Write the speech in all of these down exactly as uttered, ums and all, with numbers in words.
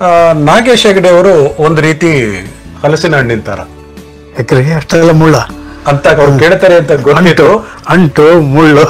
ನಾಗೇಶ್ ಹೆಗಡೆ ಅವರು ಒಂದು ರೀತಿ ಹಲಸಿನ ಹಣ್ಣಿನ ತರ. ಯಾಕ್ರಿ ಅಷ್ಟೆಲ್ಲ ಮುಳ್ಳ ಅಂತ ಅವ್ರು ಕೇಳ್ತಾರೆ ಅಂತ ಗೊತ್ತಿತ್ತು. ಅಂಟು ಮುಳ್ಳು.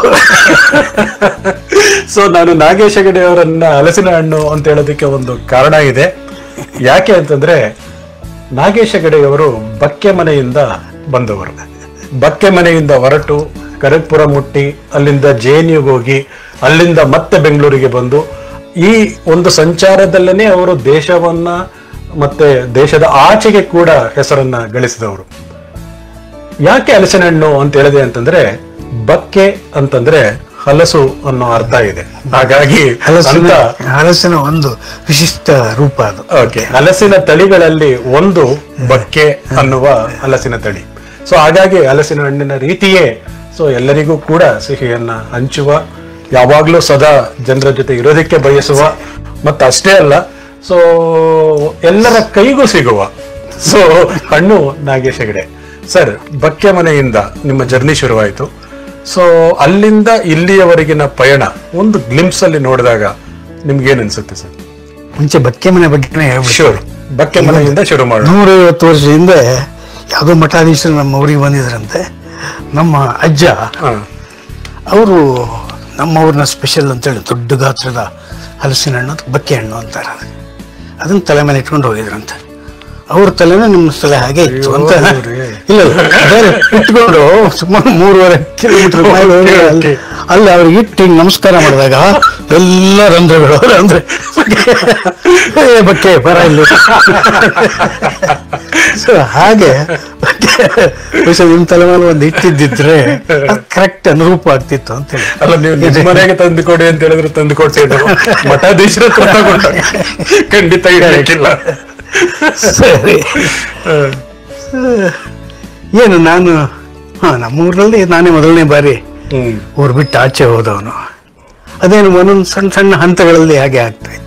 ಸೊ ನಾನು ನಾಗೇಶ್ ಹೆಗಡೆ ಅವರನ್ನ ಹಲಸಿನ ಹಣ್ಣು ಅಂತ ಹೇಳೋದಕ್ಕೆ ಒಂದು ಕಾರಣ ಇದೆ. ಯಾಕೆ ಅಂತಂದ್ರೆ ನಾಗೇಶ್ ಹೆಗಡೆ ಅವರು ಬಕ್ಕೆ ಮನೆಯಿಂದ ಬಂದವರು. ಬಕ್ಕೆ ಮನೆಯಿಂದ ಹೊರಟು ಕರಗ್ಪುರ ಮುಟ್ಟಿ ಅಲ್ಲಿಂದ ಜೆ ಎನ್ ಯುಗೆ ಹೋಗಿ ಅಲ್ಲಿಂದ ಮತ್ತೆ ಬೆಂಗಳೂರಿಗೆ ಬಂದು ಈ ಒಂದು ಸಂಚಾರದಲ್ಲೇನೆ ಅವರು ದೇಶವನ್ನ ಮತ್ತೆ ದೇಶದ ಆಚೆಗೆ ಕೂಡ ಹೆಸರನ್ನ ಗಳಿಸಿದವರು. ಯಾಕೆ ಹಲಸಿನ ಹಣ್ಣು ಅಂತ ಹೇಳಿದೆ ಅಂತಂದ್ರೆ ಬಕ್ಕೆ ಅಂತಂದ್ರೆ ಹಲಸು ಅನ್ನೋ ಅರ್ಥ ಇದೆ. ಹಾಗಾಗಿ ಹಲಸಿನ ಹಲಸಿನ ಒಂದು ವಿಶಿಷ್ಟ ರೂಪ ಅದು. ಓಕೆ, ಹಲಸಿನ ತಳಿಗಳಲ್ಲಿ ಒಂದು ಬಕ್ಕೆ ಅನ್ನುವ ಹಲಸಿನ ತಳಿ. ಸೊ ಹಾಗಾಗಿ ಹಲಸಿನ ಹಣ್ಣಿನ ರೀತಿಯೇ ಸೊ ಎಲ್ಲರಿಗೂ ಕೂಡ ಸಿಹಿಯನ್ನ ಹಂಚುವ, ಯಾವಾಗ್ಲೂ ಸದಾ ಜನರ ಜೊತೆ ಇರೋದಕ್ಕೆ ಬಯಸುವ, ಮತ್ತೆ ಅಷ್ಟೇ ಅಲ್ಲ ಸೊ ಎಲ್ಲರ ಕೈಗೂ ಸಿಗುವ ಸೊ ಹಣ್ಣು ನಾಗೇಶ್ ಹೆಗಡೆ. ಸರ್, ಬಕ್ಕೆ ಮನೆಯಿಂದ ನಿಮ್ಮ ಜರ್ನಿ ಶುರುವಾಯಿತು. ಸೊ ಅಲ್ಲಿಂದ ಇಲ್ಲಿಯವರೆಗಿನ ಪಯಣ ಒಂದು ಗ್ಲಿಮ್ಸ್ ಅಲ್ಲಿ ನೋಡಿದಾಗ ನಿಮ್ಗೆ ಏನ್ ಅನ್ಸುತ್ತೆ ಸರ್? ಮುಂಚೆ ಬಕ್ಕೆ ಮನೆ ಬಗ್ಗೆ ಶೂರ್, ಬಕ್ಕೆ ಮನೆಯಿಂದ ಶುರು ಮಾಡೋಣ. ನೂರೈವತ್ತು ವರ್ಷದಿಂದ ಯಾವುದೋ ಮಠಾಧೀಶರು ನಮ್ಮ ಊರಿಗೆ ಬಂದಿದ್ರಂತೆ. ನಮ್ಮ ಅಜ್ಜ ಅವರು ನಮ್ಮ ಊರಿನ ಸ್ಪೆಷಲ್ ಅಂತೇಳಿ ದೊಡ್ಡ ಗಾತ್ರದ ಹಲಸಿನ ಹಣ್ಣು ಬಕ್ಕೆ ಹಣ್ಣು ಅಂತಾರೆ. ಅದನ್ನ ತಲೆ ಮೇಲೆ ಇಟ್ಕೊಂಡು ಹೋಗಿದ್ರಂತೆ. ಅವ್ರ ತಲೆನೂ ನಿಮ್ಮ ತಲೆ ಹಾಗೆ ಇತ್ತು ಅಂತ. ಇಲ್ಲ ಬೇರೆ ಇಟ್ಕೊಂಡು ಸುಮಾರು ಮೂರುವರೆ ಕಿಲೋಮೀಟರ್ ಅಲ್ಲಿ ಅವ್ರಿಗೆ ಇಟ್ಟು ಹಿಂಗೆ ನಮಸ್ಕಾರ ಮಾಡಿದಾಗ ಎಲ್ಲ ರಂಧ್ರಗಳು ಅಂದ್ರೆ ಬಕ್ಕೆ ಬರ ಇಲ್ಲಿ. ಸೊ ಹಾಗೆ ನಿಮ್ ತಲೆ ಮೇಲೆ ಒಂದು ಇಟ್ಟಿದ್ದಿದ್ರೆ ಕರೆಕ್ಟ್ ಅನುರೂಪ ಆಗ್ತಿತ್ತು ಅಂತ ಹೇಳಿ. ಅಲ್ಲ, ನೀವು ನಿಜ ಮನೆಗೆ ತಂದು ಕೊಡಿ ಅಂತ ಹೇಳಿದ್ರೆ ತಂದು ಕೊಡ್ತಿದ್ರು, ಮಠಾಧೀಶರ ಖಂಡಿತ ಇರಲಿಕ್ಕಿಲ್ಲ. ಸರಿ, ಏನು ನಾನು ಹಾ ನಮ್ಮೂರಲ್ಲಿ ನಾನೇ ಮೊದಲನೇ ಬಾರಿ ಊರು ಬಿಟ್ಟು ಆಚೆ ಹೋದವನು. ಅದೇನು ಒಂದೊಂದು ಸಣ್ಣ ಸಣ್ಣ ಹಂತಗಳಲ್ಲಿ ಹಾಗೆ ಆಗ್ತಾ ಇತ್ತು.